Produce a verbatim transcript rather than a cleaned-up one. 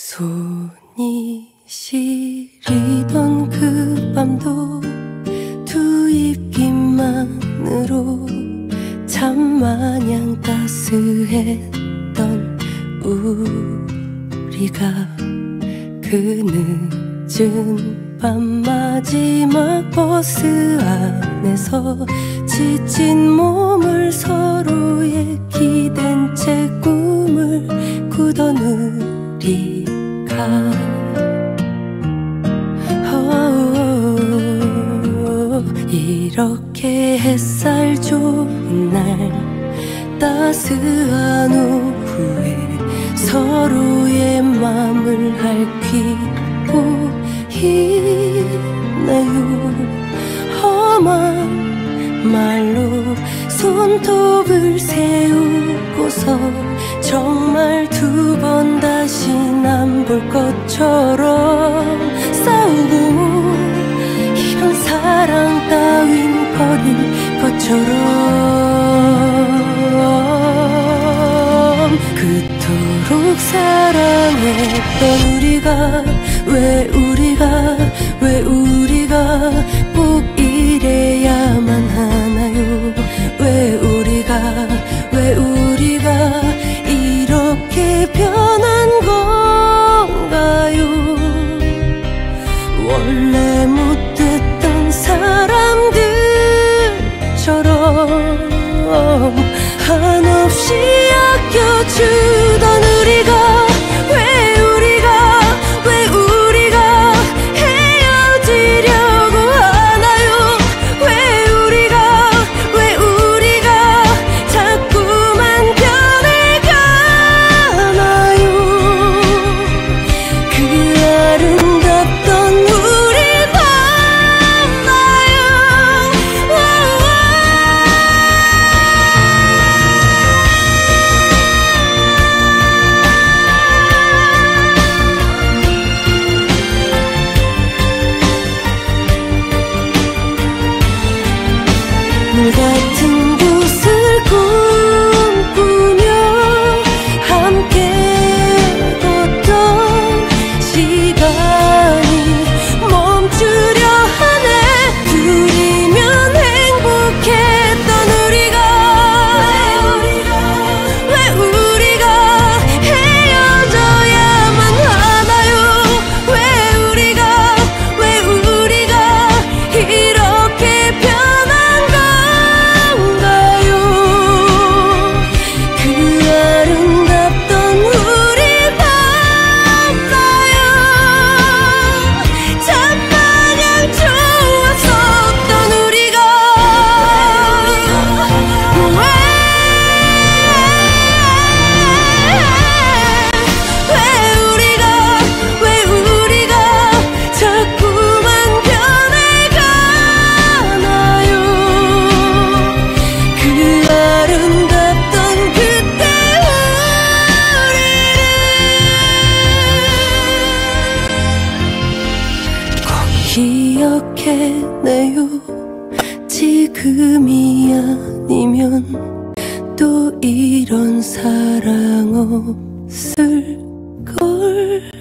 손이 시리던 그 밤도 두 입김만으로 참 마냥 따스했던 우리가 그 늦은 밤 마지막 버스 안에서 지친 몸을 서로의 기댄 채 꿈을 꾸던 우리가 어, 이렇게 햇살 좋은 날 따스한 오후에 서로의 맘을 핥히고 있나요. 험한 말로 손톱을 세우고서 정말 두 번 다신 안 볼 것처럼 싸우고 이런 사랑 따윈 버릴 것처럼 그토록 사랑했던 우리가 왜 우리가 왜 우리가 꼭 이래야만 하나요. 왜 우리가 왜 우리가 이렇게 변한 건가요. 원래 못됐던 사람들처럼 한없이 아껴주던 우리가 왜 우리가 왜 우리가 헤어지려고 하나요. 왜 우리가 왜 우리가 자꾸만 변해가나요. 그 아름답던 우리 만나요. 물 같은 곳을 꿈꾸며 함께 걷던 시간이 멈추려 하네. 둘이면 행복했던 우리가 왜 우리가 헤어져야만 하나요. 왜 우리가 왜 우리가 이렇게 변한 건가요. 그 아름답던 우리 만나요. 참 마냥 좋았었던 우리가 왜 왜 우리가 왜 우리가 자꾸만 변해가나요. 그 아름답던 그때 우리를 꼭 기억해내요. 지금이 아니면 또 이런 사랑 없을걸.